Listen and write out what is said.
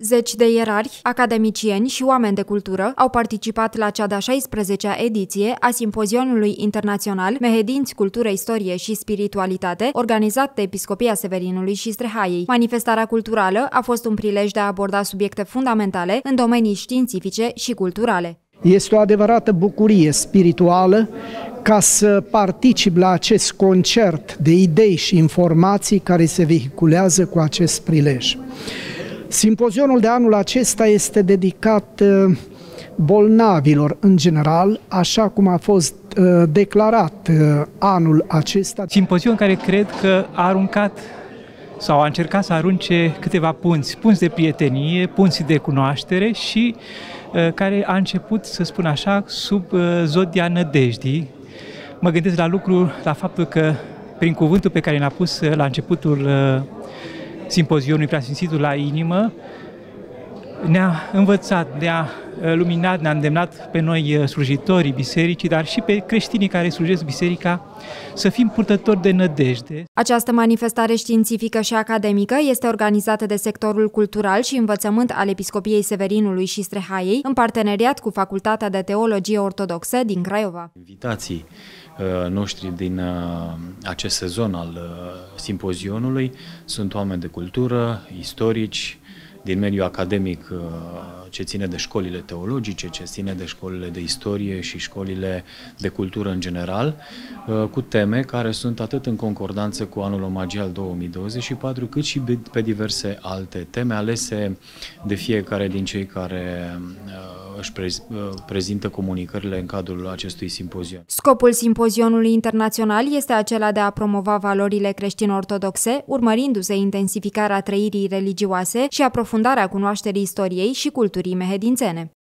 Zeci de ierarhi, academicieni și oameni de cultură au participat la cea de-a 16-a ediție a Simpozionului Internațional Mehedinți, Cultură, Istorie și Spiritualitate, organizat de Episcopia Severinului și Strehaiei. Manifestarea culturală a fost un prilej de a aborda subiecte fundamentale în domenii științifice și culturale. Este o adevărată bucurie spirituală ca să particip la acest concert de idei și informații care se vehiculează cu acest prilej. Simpozionul de anul acesta este dedicat bolnavilor în general, așa cum a fost declarat anul acesta. Simpozion care cred că a aruncat sau a încercat să arunce câteva punți de prietenie, punți de cunoaștere și care a început, să spun așa, sub zodia nădejdii. Mă gândesc la faptul că prin cuvântul pe care l-a pus la începutul simpozionului Preasfințitul la inimă, ne-a învățat, ne-a luminat, ne-a îndemnat pe noi slujitorii bisericii, dar și pe creștinii care slujesc biserica, să fim purtători de nădejde. Această manifestare științifică și academică este organizată de sectorul cultural și învățământ al Episcopiei Severinului și Strehaiei, în parteneriat cu Facultatea de Teologie Ortodoxă din Craiova. Invitații noștri din acest sezon al simpozionului sunt oameni de cultură, istorici, din mediul academic ce ține de școlile teologice, ce ține de școlile de istorie și școlile de cultură în general, cu teme care sunt atât în concordanță cu anul omagial 2024, cât și pe diverse alte teme alese de fiecare din cei care își prezintă comunicările în cadrul acestui simpozion. Scopul simpozionului internațional este acela de a promova valorile creștin-ortodoxe, urmărindu-se intensificarea trăirii religioase și aprofundarea cunoașterii istoriei și culturii mehedințene.